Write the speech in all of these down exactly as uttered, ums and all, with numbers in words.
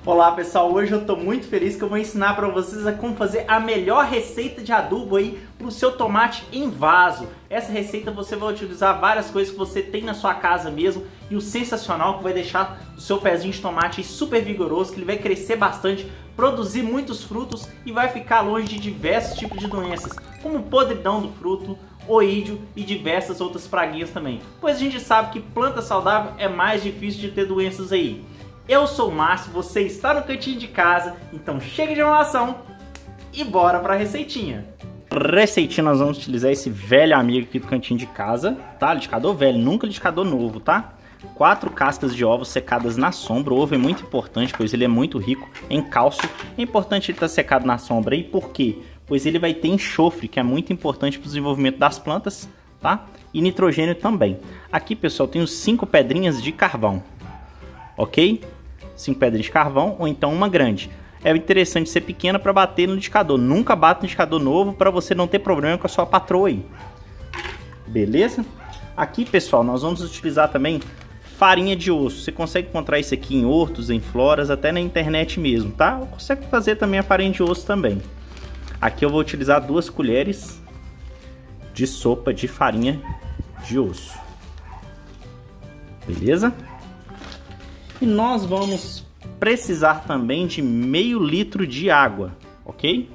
Olá pessoal, hoje eu tô muito feliz que eu vou ensinar para vocês a como fazer a melhor receita de adubo aí pro seu tomate em vaso. Essa receita você vai utilizar várias coisas que você tem na sua casa mesmo e o sensacional que vai deixar o seu pezinho de tomate super vigoroso, que ele vai crescer bastante, produzir muitos frutos e vai ficar longe de diversos tipos de doenças, como podridão do fruto, oídio e diversas outras praguinhas também. Pois a gente sabe que planta saudável é mais difícil de ter doenças aí. Eu sou o Márcio, você está no cantinho de casa, então chega de enrolação e bora para a receitinha. Receitinha, nós vamos utilizar esse velho amigo aqui do cantinho de casa, tá? Liquidificador velho, nunca liquidificador novo, tá? Quatro cascas de ovos secadas na sombra. O ovo é muito importante, pois ele é muito rico em cálcio. É importante ele estar secado na sombra aí, por quê? Pois ele vai ter enxofre, que é muito importante para o desenvolvimento das plantas, tá? E nitrogênio também. Aqui, pessoal, tenho cinco pedrinhas de carvão, ok? Cinco pedras de carvão ou então uma grande. É interessante ser pequena para bater no liquidificador. Nunca bata no liquidificador novo para você não ter problema com a sua patroa aí. Beleza? Aqui, pessoal, nós vamos utilizar também farinha de osso. Você consegue encontrar isso aqui em hortos, em floras, até na internet mesmo, tá? Consegue fazer também a farinha de osso também. Aqui eu vou utilizar duas colheres de sopa de farinha de osso. Beleza? E nós vamos precisar também de meio litro de água, ok?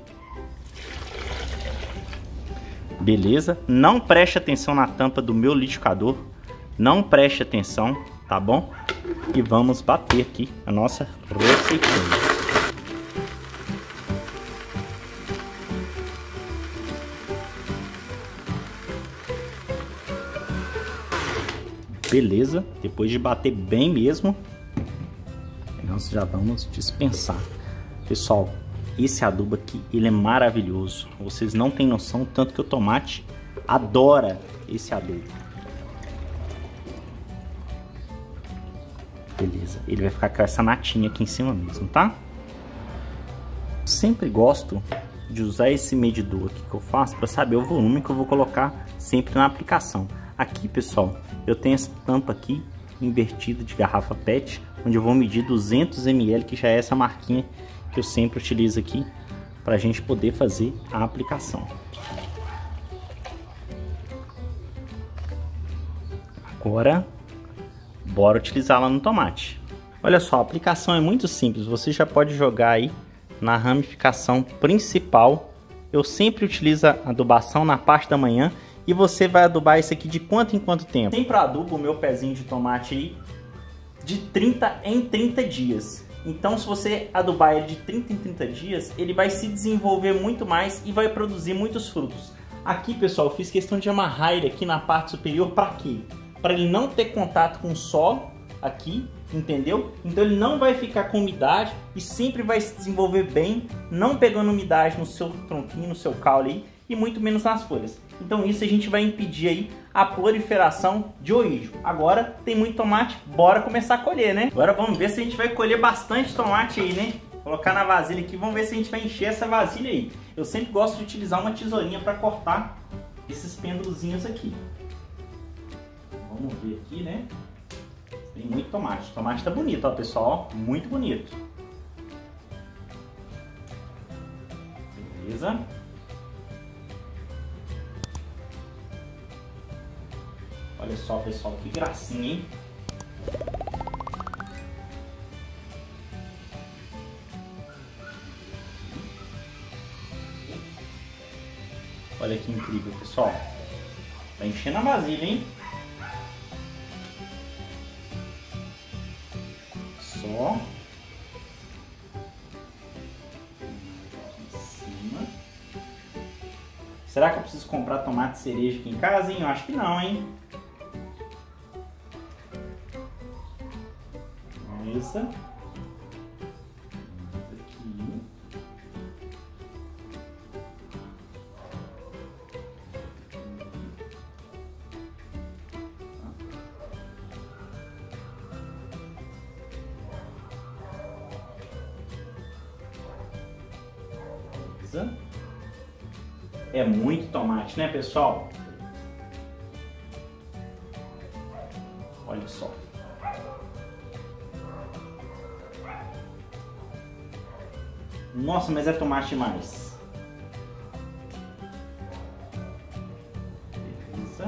Beleza? Não preste atenção na tampa do meu liquidificador, não preste atenção, tá bom? E vamos bater aqui a nossa receitinha. Beleza? Depois de bater bem mesmo, nós já vamos dispensar. Pessoal, esse adubo aqui, ele é maravilhoso. Vocês não têm noção tanto que o tomate adora esse adubo. Beleza, ele vai ficar com essa natinha aqui em cima mesmo, tá? Sempre gosto de usar esse medidor aqui que eu faço para saber o volume que eu vou colocar sempre na aplicação. Aqui, pessoal, eu tenho essa tampa aqui invertida de garrafa pet, onde eu vou medir duzentos mililitros, que já é essa marquinha que eu sempre utilizo aqui para a gente poder fazer a aplicação. Agora, bora utilizá-la no tomate. Olha só, a aplicação é muito simples, você já pode jogar aí na ramificação principal. Eu sempre utilizo a adubação na parte da manhã. E você vai adubar isso aqui de quanto em quanto tempo? Sempre adubo o meu pezinho de tomate aí de trinta em trinta dias. Então, se você adubar ele de trinta em trinta dias, ele vai se desenvolver muito mais e vai produzir muitos frutos. Aqui, pessoal, eu fiz questão de amarrar ele aqui na parte superior. Para quê? Para ele não ter contato com o solo aqui, entendeu? Então ele não vai ficar com umidade e sempre vai se desenvolver bem, não pegando umidade no seu tronquinho, no seu caule aí, e muito menos nas folhas. Então isso a gente vai impedir aí a proliferação de oídio. Agora tem muito tomate, bora começar a colher, né? Agora vamos ver se a gente vai colher bastante tomate aí, né? Colocar na vasilha aqui, vamos ver se a gente vai encher essa vasilha aí. Eu sempre gosto de utilizar uma tesourinha para cortar esses pêndulozinhos aqui. Vamos ver aqui, né? Tem muito tomate. O tomate tá bonito, ó, pessoal, ó, muito bonito. Beleza? Olha só, pessoal, que gracinha, hein? Olha que incrível, pessoal. Tá enchendo a vasilha, hein? Só. Aqui em cima. Será que eu preciso comprar tomate cereja aqui em casa, hein? Eu acho que não, hein? Essa aqui. Beleza. É muito tomate, né, pessoal? Olha só. Nossa, mas é tomate demais. Beleza.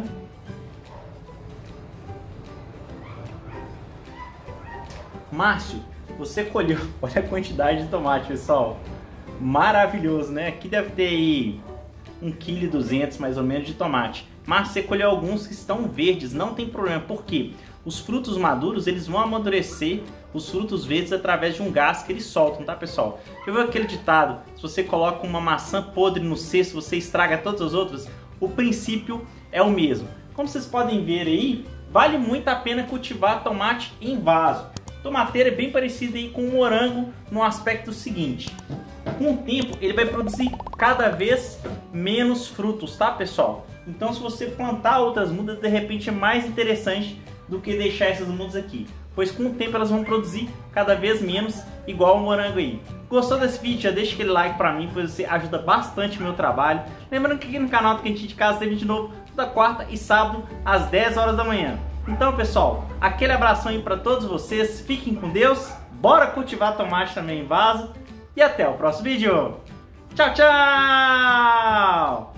Márcio, você colheu, olha a quantidade de tomate, pessoal. Maravilhoso, né? Aqui deve ter aí um vírgula duzentos quilos mais ou menos de tomate. Mas você colheu alguns que estão verdes, não tem problema. Por quê? Os frutos maduros, eles vão amadurecer os frutos verdes através de um gás que eles soltam, tá, pessoal? Já viu aquele ditado? Se você coloca uma maçã podre no cesto, você estraga todas as outras? O princípio é o mesmo. Como vocês podem ver aí, vale muito a pena cultivar tomate em vaso. Tomateira é bem parecida aí com o morango no aspecto seguinte. Com o tempo, ele vai produzir cada vez menos frutos, tá, pessoal? Então, se você plantar outras mudas, de repente é mais interessante do que deixar essas mudas aqui. Pois com o tempo elas vão produzir cada vez menos, igual o morango aí. Gostou desse vídeo? Já deixa aquele like pra mim, pois você ajuda bastante o meu trabalho. Lembrando que aqui no canal do Quentinho de Casa tem vídeo novo toda quarta e sábado, às dez horas da manhã. Então, pessoal, aquele abração aí pra todos vocês. Fiquem com Deus. Bora cultivar tomate também em vaso. E até o próximo vídeo. Tchau, tchau!